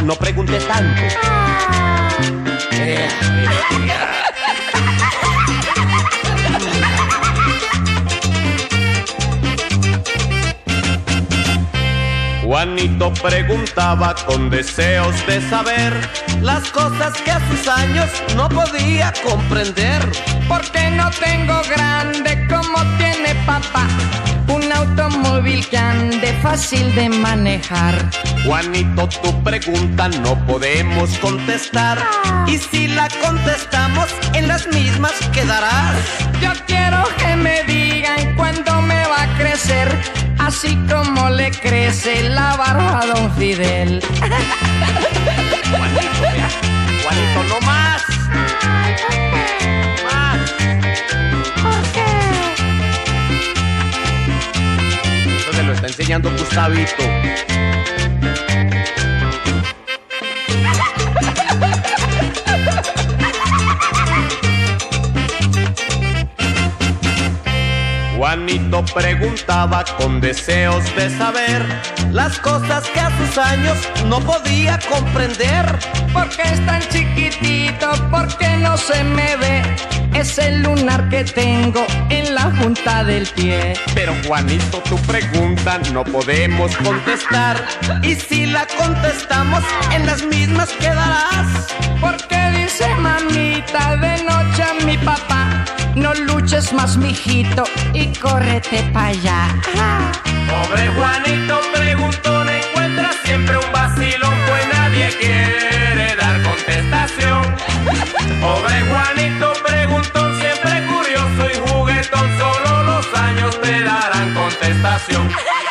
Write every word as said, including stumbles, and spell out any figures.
no pregunte tanto. Eh, Juanito preguntaba con deseos de saber las cosas que a sus años no podía comprender. Porque no tengo grande como tiene papá, un automóvil que ande fácil de manejar. Juanito, tu pregunta no podemos contestar, y si la contestamos en las mismas quedarás. Yo quiero que me digan cuándo me va a crecer, así como le crece la barba a don Fidel. Juanito, vea, Juanito, no más. Más. ¿Por qué? Eso se lo está enseñando Gustavito. Juanito preguntaba con deseos de saber las cosas que a sus años no podía comprender. ¿Por qué es tan chiquitito? ¿Por qué no se me ve? Es el lunar que tengo en la junta del pie. Pero Juanito, tu pregunta no podemos contestar, y si la contestamos en las mismas quedarás. Porque dice mamita de noche a mi papá, no luches más, mijito, y córrete pa' allá. Pobre Juanito preguntón, encuentra siempre un vacilón, pues nadie quiere dar contestación. Pobre Juanito preguntón, siempre curioso y juguetón, solo los años te darán contestación.